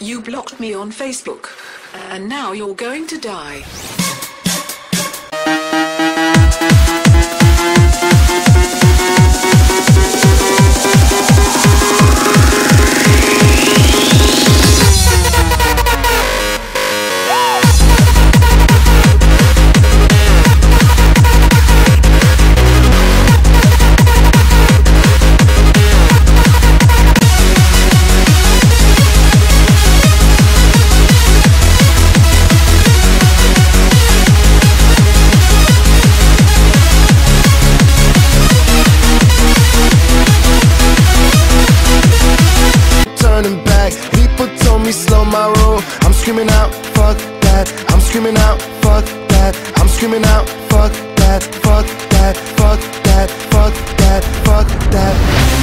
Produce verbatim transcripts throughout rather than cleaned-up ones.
You blocked me on Facebook. And now you're going to die. Slow my roll, I'm screaming out, fuck that. I'm screaming out, fuck that. I'm screaming out, fuck that, fuck that, fuck that, fuck that, fuck that.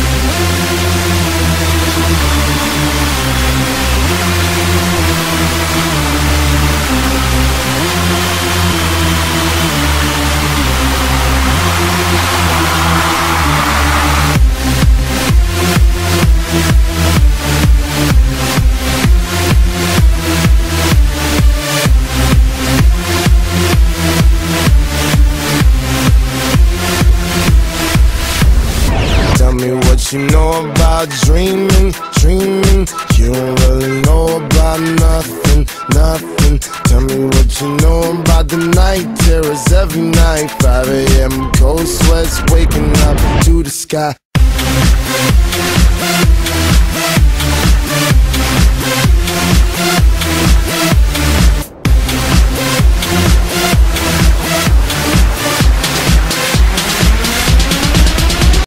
You know about dreaming, dreaming. You don't really know about nothing, nothing. Tell me what you know about the night terrors every night. Five A M cold sweats waking up to the sky.